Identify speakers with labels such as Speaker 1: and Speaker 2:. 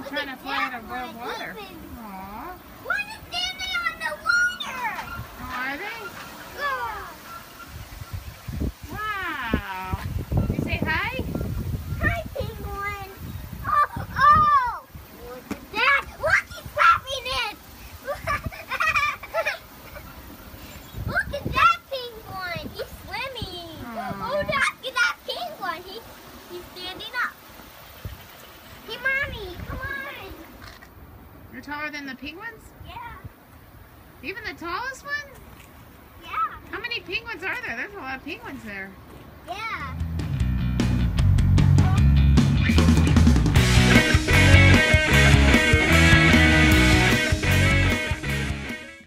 Speaker 1: trying to fly it above water. Aww.
Speaker 2: One is standing on the water.
Speaker 1: Oh, are they?
Speaker 2: Yeah.
Speaker 1: Wow. You say hi?
Speaker 2: Hi, penguin. Oh! Look at that. Look, he's tapping it. Look at that penguin. He's swimming.
Speaker 1: Aww.
Speaker 2: Oh, look at that penguin. He's standing up. Hey, Mommy, come on.
Speaker 1: You're taller than the penguins?
Speaker 2: Yeah.
Speaker 1: Even the tallest one?
Speaker 2: Yeah.
Speaker 1: How many penguins are there? There's a lot of penguins there.
Speaker 2: Yeah.